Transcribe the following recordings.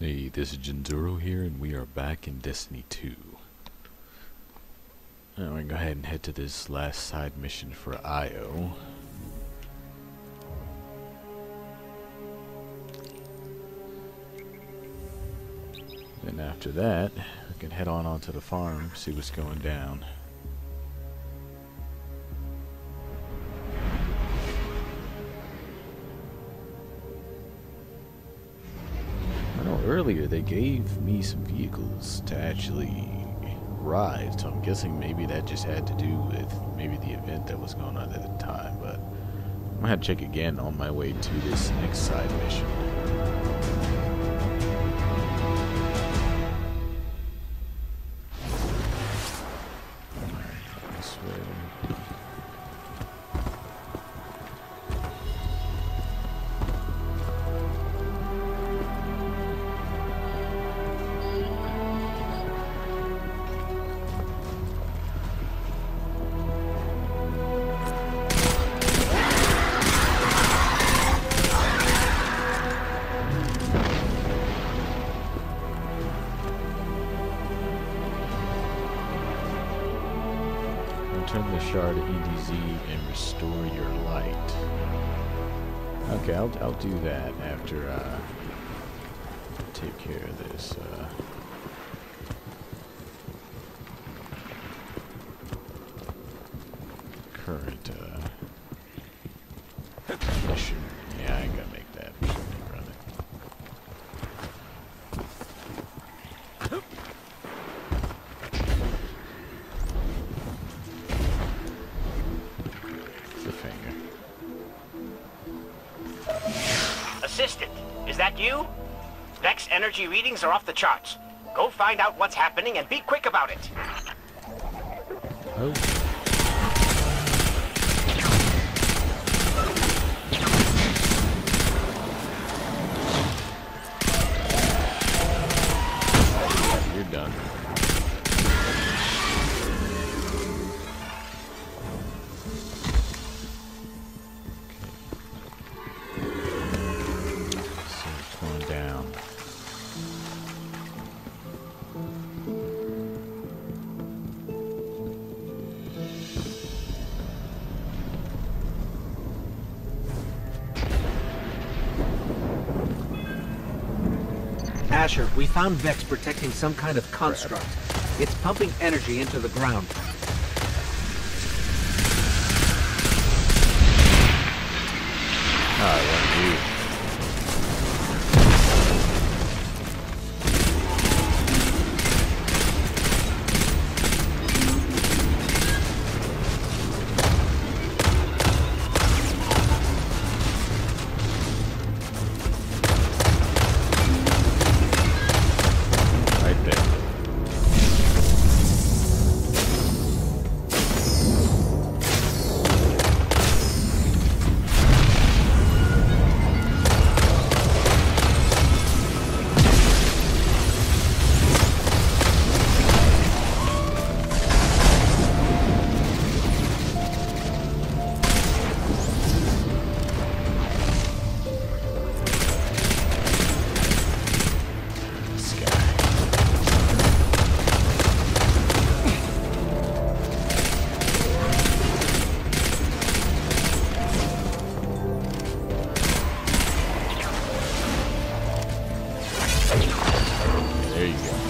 Hey, this is Jinzuro here, and we are back in Destiny 2. Now we're gonna go ahead and head to this last side mission for Io. Then after that, we can head on onto the farm, see what's going down. Earlier they gave me some vehicles to actually ride, so I'm guessing maybe that just had to do with maybe the event that was going on at the time, but I'm gonna have to check again on my way to this next side mission. This way. Turn the shard EDZ and restore your light. Okay, I'll do that after take care of this. Current mission. Yeah, I ain't gotta make that mission run it. Assistant, is that you? Vex energy readings are off the charts. Go find out what's happening and be quick about it. Oh. You're done. Asher, we found Vex protecting some kind of construct. It's pumping energy into the ground. There you go.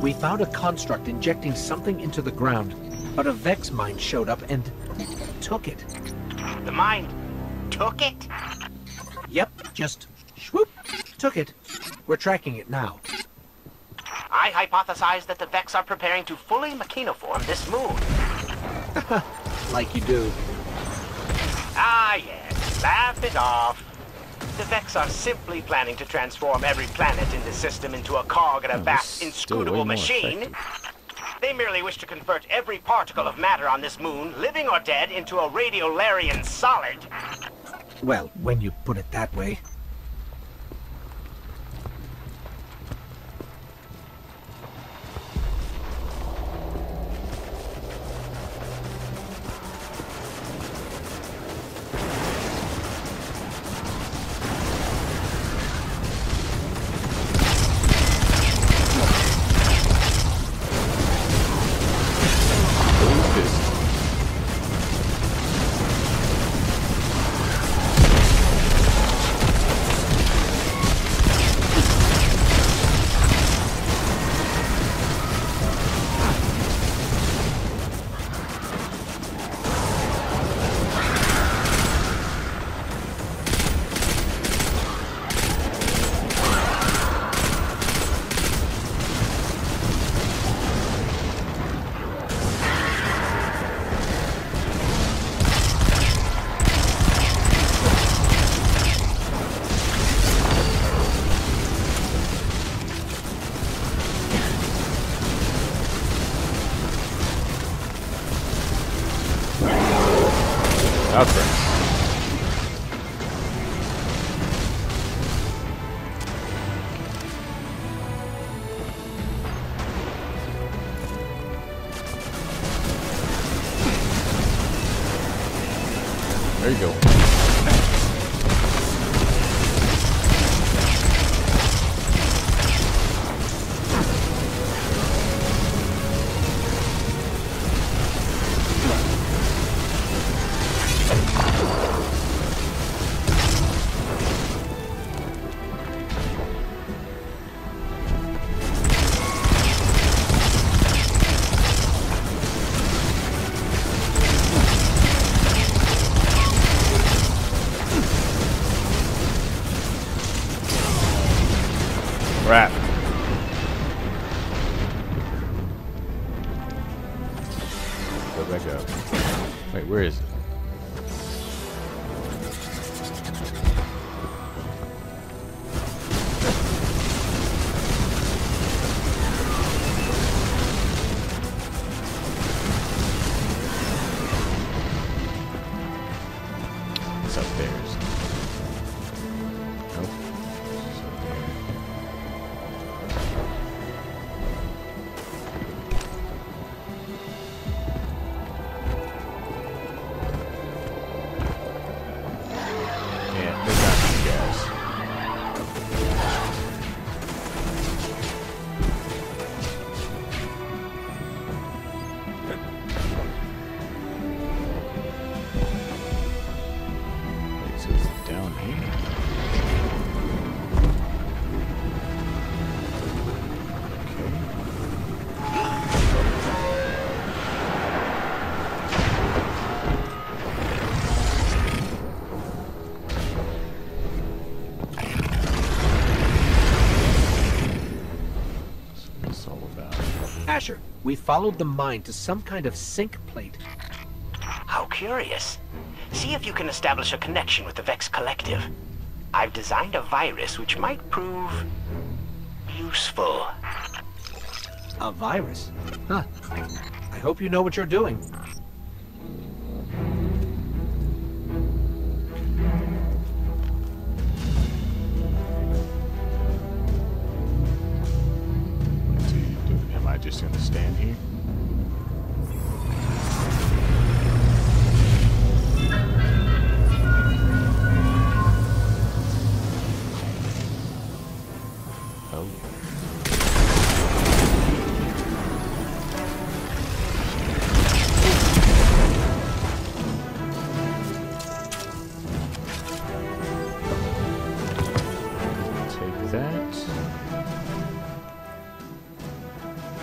We found a construct injecting something into the ground, but a Vex mine showed up and took it. The mine took it? Yep, just swoop, took it. We're tracking it now. I hypothesize that the Vex are preparing to fully machinoform this moon. Like you do. Ah, yes. Laugh it off. The Vex are simply planning to transform every planet in the system into a cog in a vast, this is still way inscrutable more machine. effective. They merely wish to convert every particle of matter on this moon, living or dead, into a radiolarian solid. Well, when you put it that way. Out there. There you go. Crap. Go back up. Wait, where is it? It's upstairs. Nope. It's up there. Yeah, they got these guys. Wait, so is it down here? What's all about? Asher, we followed the mine to some kind of sink plate. How curious. See if you can establish a connection with the Vex Collective. I've designed a virus which might prove useful. A virus? Huh. I hope you know what you're doing. Am I just gonna stand here? Oh. Take that.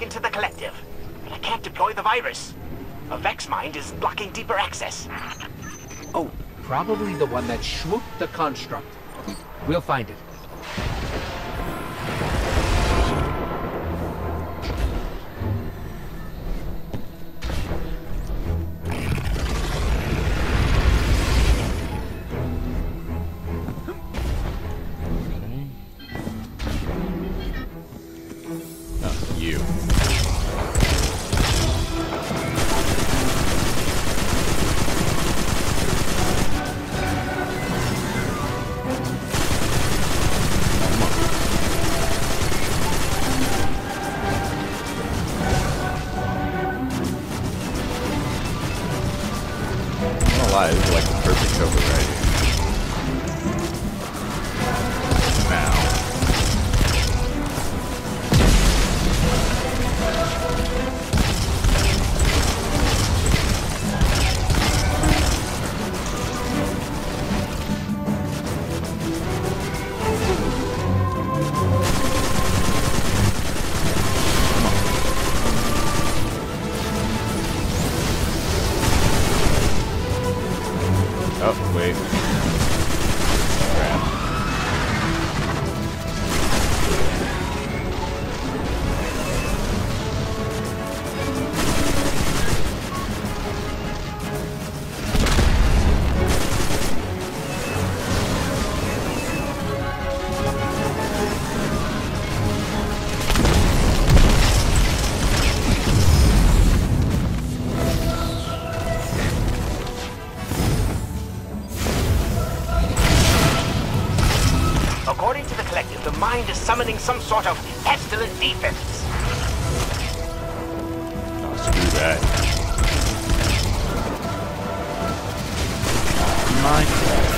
into the Collective, but I can't deploy the virus. A Vex mind is blocking deeper access. Oh, probably the one that swooped the construct. We'll find it. You. This is like the perfect cover right here. Now. Oh, wait. Crap. According to the Collective, the mind is summoning some sort of pestilent defense. Oh, screw that. Minecraft.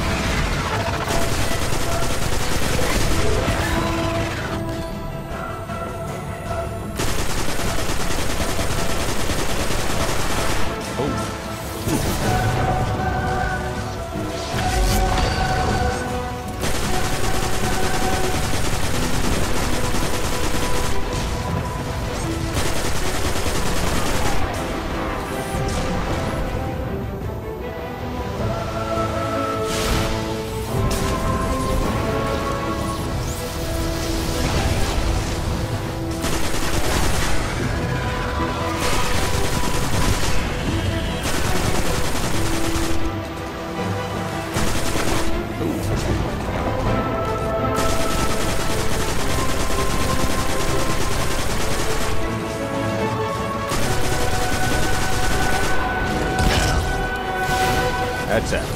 That's it.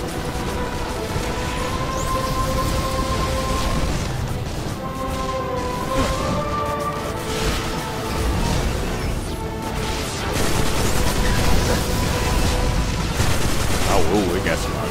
Oh, we got some on.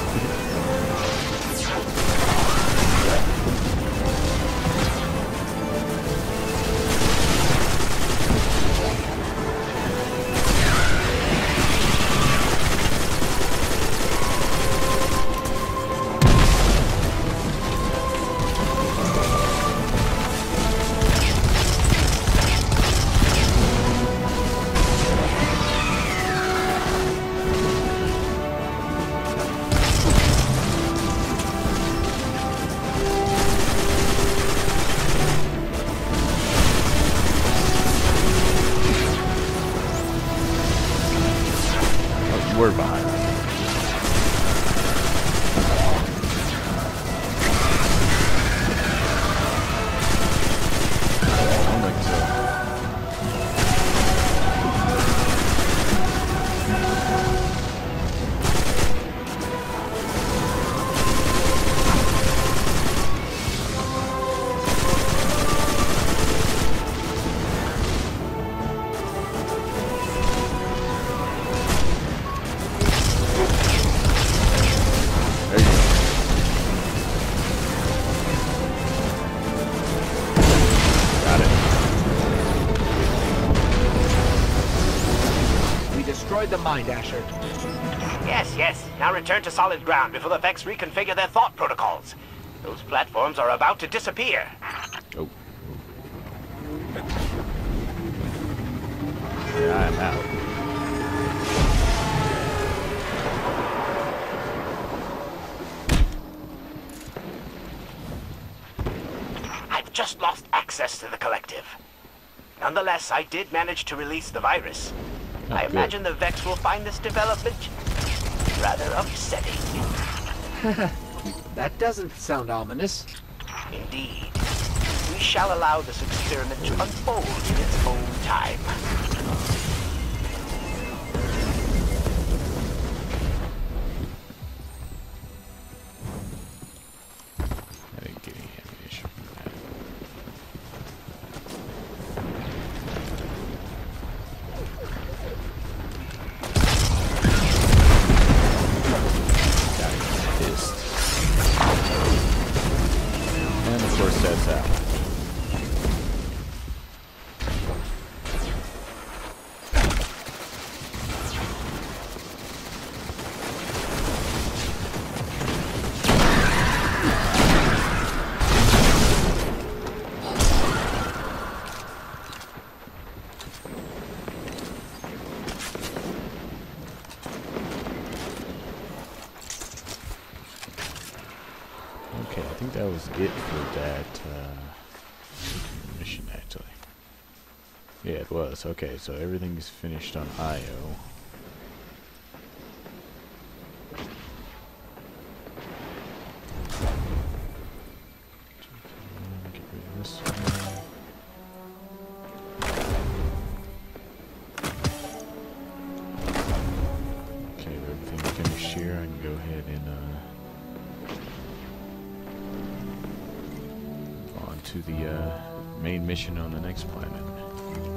We're behind. I don't think so. There you go. Got it. We destroyed the mind, Asher. Yes. Now return to solid ground before the Vex reconfigure their thought protocols. Those platforms are about to disappear. Oh. And I'm out. I've just lost access to the collective. Nonetheless, I did manage to release the virus. Oh, I good. imagine the Vex will find this development rather upsetting. That doesn't sound ominous. Indeed. We shall allow this experiment to unfold in its own time. I didn't get any ammunition from that. Got pissed. And of course that's out. Okay, I think that was it for that mission, actually. Yeah, it was. Okay, so everything's finished on Io. Get rid of this one. Okay, with everything finished here, I can go ahead and to the main mission on the next planet.